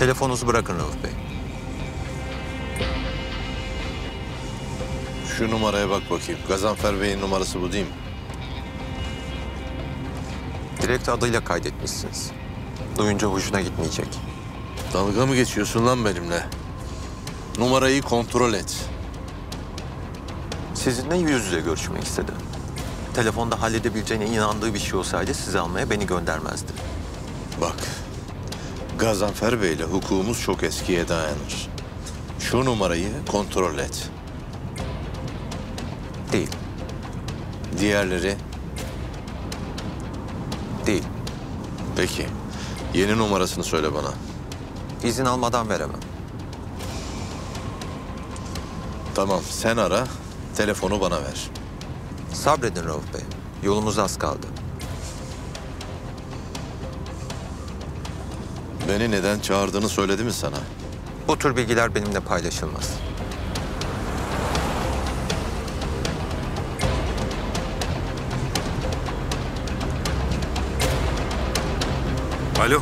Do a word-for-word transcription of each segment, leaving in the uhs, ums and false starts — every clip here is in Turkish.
Telefonunuzu bırakın Rauf Bey. Şu numaraya bak bakayım. Gazanfer Bey'in numarası bu değil mi? Direkt adıyla kaydetmişsiniz. Duyunca hoşuna gitmeyecek. Dalga mı geçiyorsun lan benimle? Numarayı kontrol et. Sizinle yüz yüze görüşmek istedi. Telefonda halledebileceğine inandığı bir şey olsaydı sizi almaya beni göndermezdi. Bak, Gazanfer Bey'le hukukumuz çok eskiye dayanır. Şu numarayı kontrol et. Değil. Diğerleri? Değil. Peki, yeni numarasını söyle bana. İzin almadan veremem. Tamam, sen ara, telefonu bana ver. Sabredin Rauf Bey. Yolumuz az kaldı. Beni neden çağırdığını söyledi mi sana? Bu tür bilgiler benimle paylaşılmaz. Alo.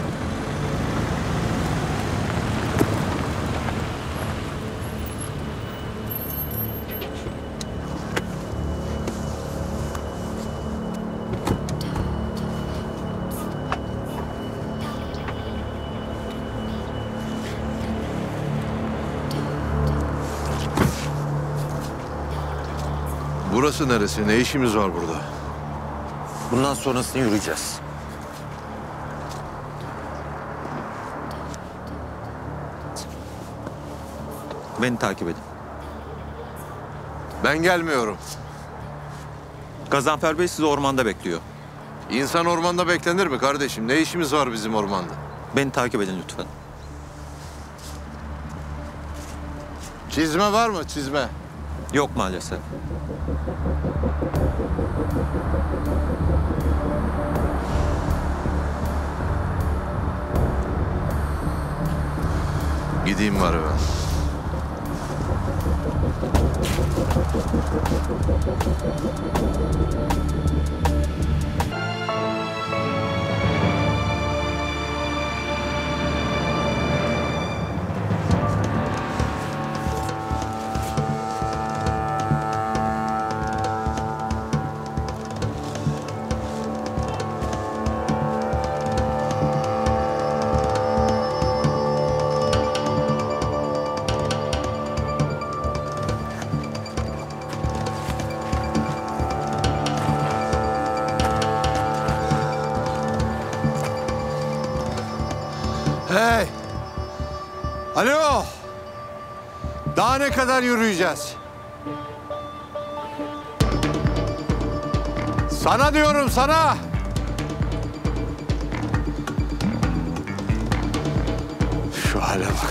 Burası neresi? Ne işimiz var burada? Bundan sonrasını yürüyeceğiz. Beni takip edin. Ben gelmiyorum. Gazanfer Bey sizi ormanda bekliyor. İnsan ormanda beklenir mi kardeşim? Ne işimiz var bizim ormanda? Beni takip edin lütfen. Çizme var mı çizme? Yok maalesef. Gideyim var ben. Hey! Alo! Daha ne kadar yürüyeceğiz? Sana diyorum sana! Şu hale bak.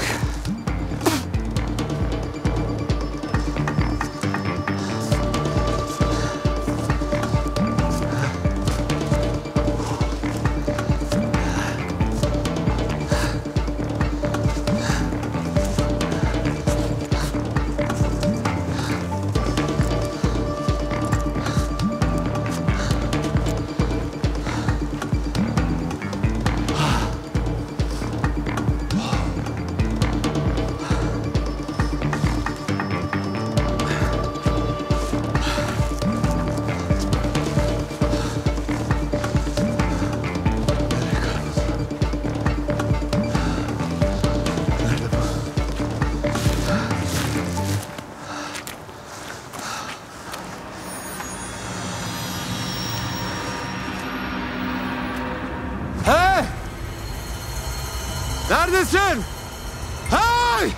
Hey! Neredesin? Hey!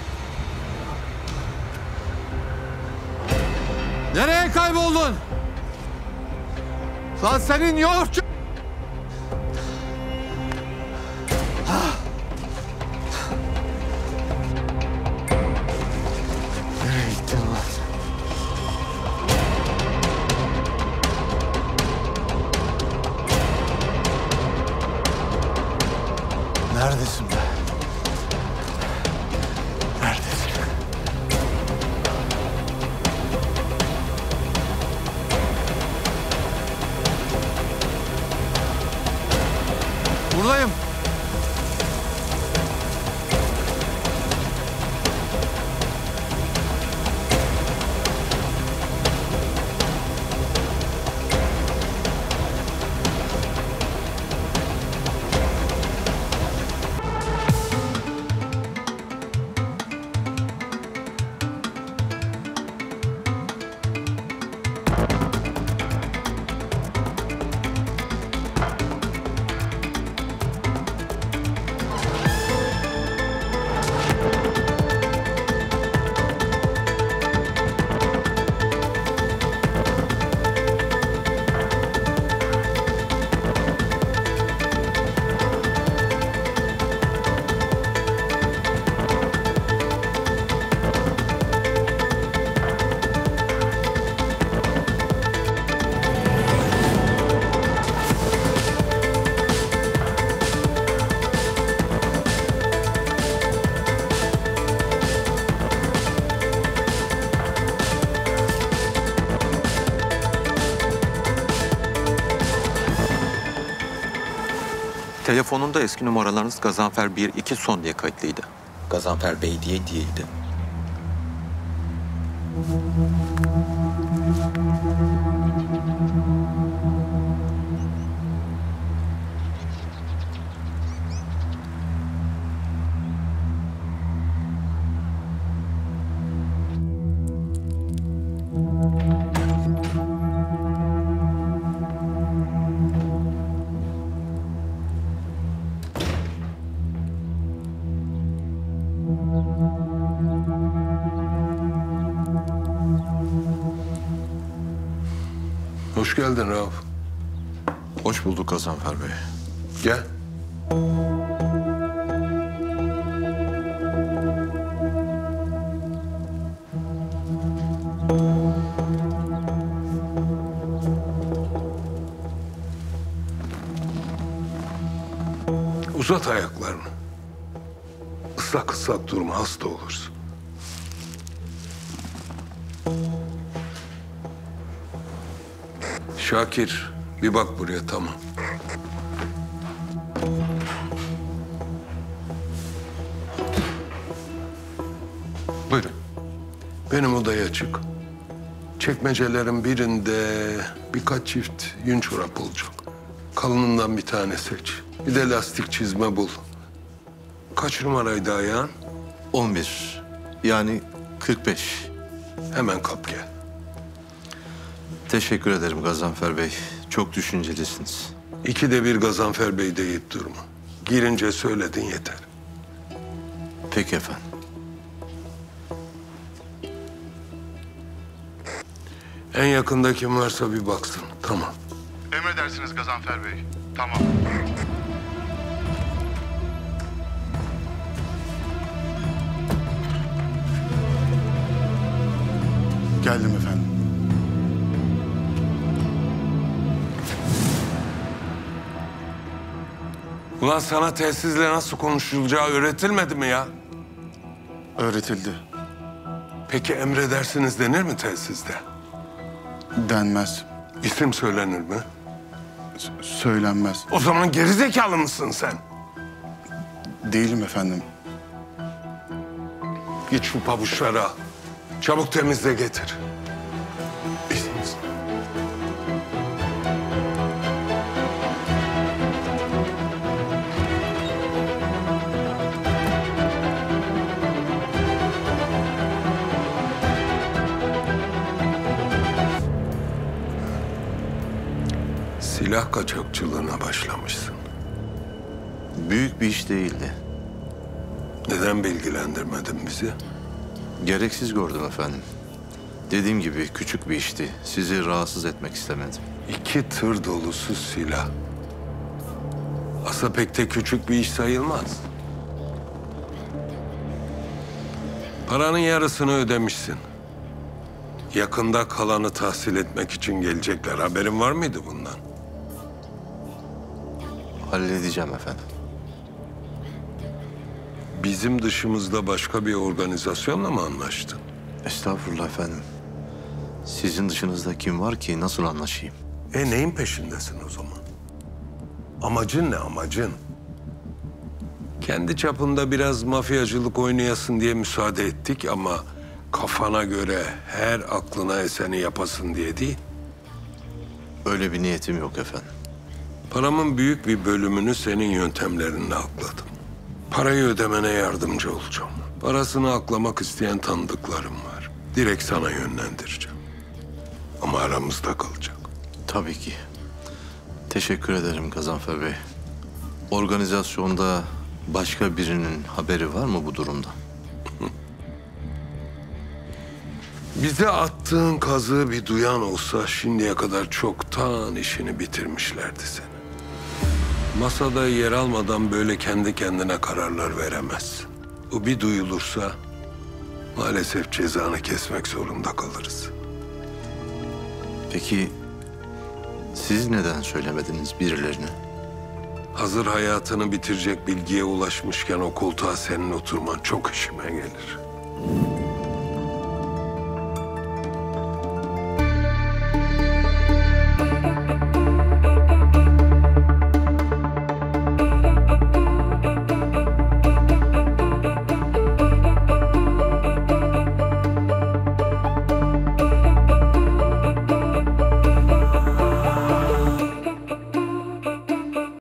Nereye kayboldun? Lan senin yoğurtçu... Nereye gittin lan? Neredesin be? Neredesin? Telefonunda eski numaralarınız Gazanfer bir iki son diye kayıtlıydı. Gazanfer Bey diye değildi. Hoş geldin Rauf. Hoş bulduk Gazanfer Bey. Gel. Uzat ayaklarını. Islak ıslak durma, hasta olursun. Şakir, bir bak buraya, tamam. Buyurun. Benim odaya çık. Çekmecelerin birinde birkaç çift yün çorap olacak. Kalınından bir tane seç. Bir de lastik çizme bul. Kaç numaraydı ayağın? on bir. Yani kırk beş. Hemen kap gel. Teşekkür ederim Gazanfer Bey. Çok düşüncelisiniz. İkide bir Gazanfer Bey deyip durma. Girince söyledin yeter. Peki efendim. En yakında kim varsa bir baksın. Tamam. Emredersiniz Gazanfer Bey. Tamam. Geldim efendim. Ulan sana telsizle nasıl konuşulacağı öğretilmedi mi ya? Öğretildi. Peki emredersiniz denir mi telsizde? Denmez. İsim söylenir mi? S- söylenmez. O zaman gerizekalı mısın sen? Değilim efendim. Git şu pabuçları al. Çabuk temizle getir. İzniniz. Silah kaçakçılığına başlamışsın. Büyük bir iş değildi. Neden bilgilendirmedin bizi? Gereksiz gördüm efendim. Dediğim gibi küçük bir işti. Sizi rahatsız etmek istemedim. İki tır dolusu silah. Aslında pek de küçük bir iş sayılmaz. Paranın yarısını ödemişsin. Yakında kalanı tahsil etmek için gelecekler. Haberin var mıydı bundan? Halledeceğim efendim. Bizim dışımızda başka bir organizasyonla mı anlaştın? Estağfurullah efendim. Sizin dışınızda kim var ki nasıl anlaşayım? E neyin peşindesin o zaman? Amacın ne amacın? Kendi çapında biraz mafyacılık oynayasın diye müsaade ettik ama kafana göre her aklına eseni yapasın diye değil. Öyle bir niyetim yok efendim. Paramın büyük bir bölümünü senin yöntemlerinle akladım. Parayı ödemene yardımcı olacağım. Parasını aklamak isteyen tanıdıklarım var. Direkt sana yönlendireceğim. Ama aramızda kalacak. Tabii ki. Teşekkür ederim Gazanfer Bey. Organizasyonda başka birinin haberi var mı bu durumda? Bize attığın kazığı bir duyan olsa şimdiye kadar çoktan işini bitirmişlerdi seni. Masada yer almadan böyle kendi kendine kararlar veremezsin. O bir duyulursa maalesef cezanı kesmek zorunda kalırız. Peki siz neden söylemediniz birilerine? Hazır hayatını bitirecek bilgiye ulaşmışken o koltuğa senin oturman çok işime gelir.